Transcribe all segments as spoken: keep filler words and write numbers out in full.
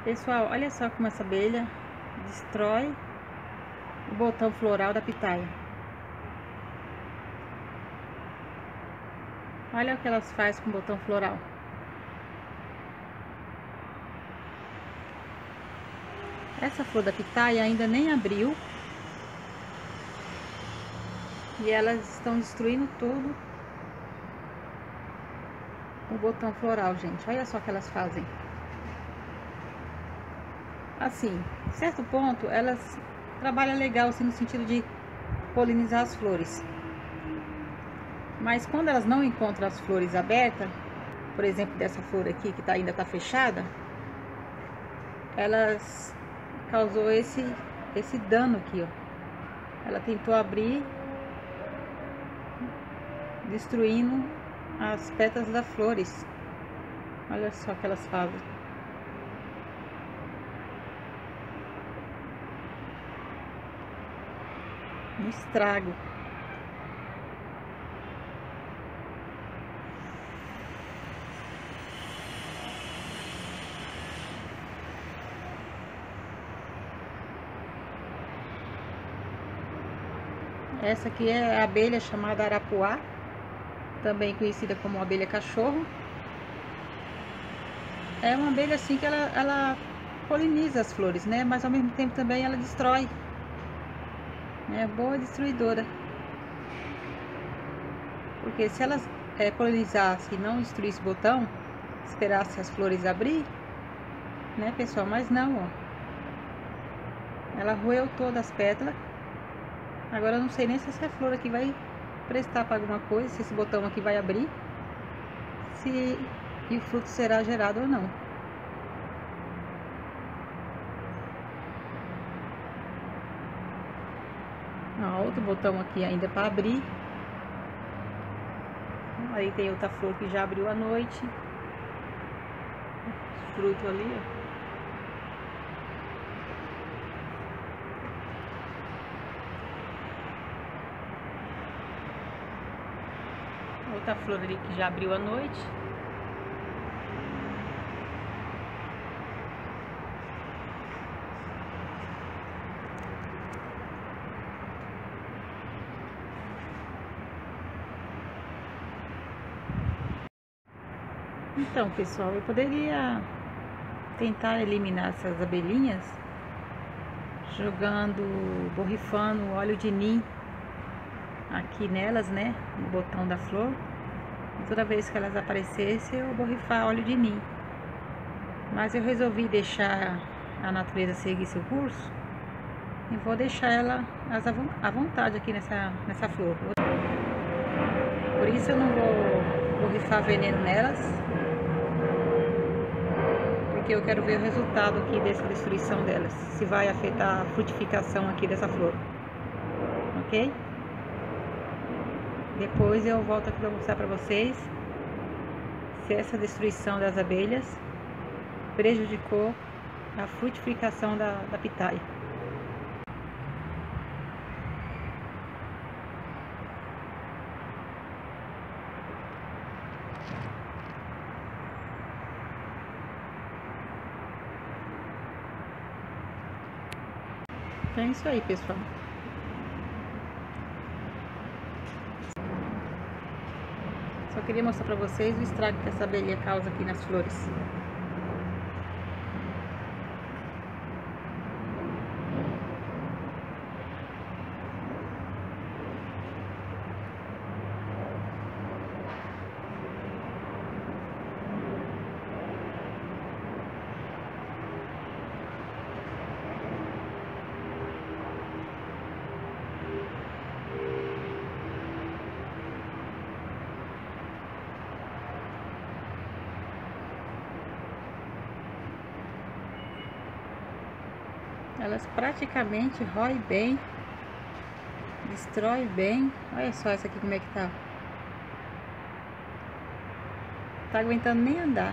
Pessoal, olha só como essa abelha destrói o botão floral da pitaia. Olha o que elas fazem com o botão floral. Essa flor da pitaia ainda nem abriu. E elas estão destruindo tudo o botão floral, gente. Olha só o que elas fazem. Assim, certo ponto, elas trabalham legal, assim, no sentido de polinizar as flores. Mas quando elas não encontram as flores abertas, por exemplo, dessa flor aqui que tá, ainda tá fechada, elas causou esse, esse dano aqui, ó. Ela tentou abrir, destruindo as pétalas das flores. Olha só o que elas fazem. Um estrago. Essa aqui é a abelha chamada arapuá, também conhecida como abelha cachorro. É uma abelha assim que ela, ela poliniza as flores, né? Mas ao mesmo tempo também ela destrói. É boa destruidora. Porque se elas é, polinizasse e não destruísse o botão, esperasse as flores abrir, né, pessoal? Mas não, ó. Ela roeu todas as pétalas. Agora eu não sei nem se essa flor aqui vai prestar para alguma coisa, se esse botão aqui vai abrir, se e o fruto será gerado ou não. Ó, outro botão aqui ainda para abrir. Aí tem outra flor que já abriu à noite. Fruto ali, ó. Outra flor ali que já abriu à noite. Então, pessoal, eu poderia tentar eliminar essas abelhinhas jogando, borrifando óleo de nim aqui nelas, né, no botão da flor. E toda vez que elas aparecessem, eu borrifar óleo de nim. Mas eu resolvi deixar a natureza seguir seu curso e vou deixar ela à vontade aqui nessa, nessa flor. Por isso eu não vou borrifar veneno nelas, porque eu quero ver o resultado aqui dessa destruição delas, se vai afetar a frutificação aqui dessa flor, ok? Depois eu volto aqui para mostrar para vocês se essa destruição das abelhas prejudicou a frutificação da, da pitaia. Então é isso aí, pessoal. Só queria mostrar pra vocês o estrago que essa abelha causa aqui nas flores. Elas praticamente roem bem, destrói bem. Olha só essa aqui como é que tá. Tá aguentando nem andar.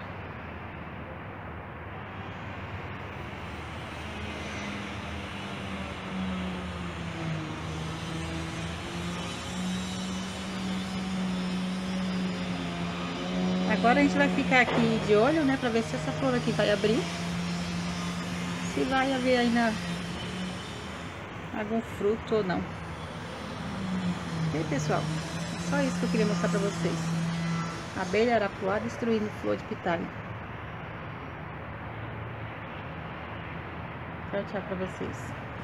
Agora a gente vai ficar aqui de olho, né, pra ver se essa flor aqui vai abrir. se vai haver ainda algum fruto ou não. Ok, pessoal? É só isso que eu queria mostrar pra vocês. Abelha arapuá destruindo flor de pitaya. Tchau, tchau pra vocês.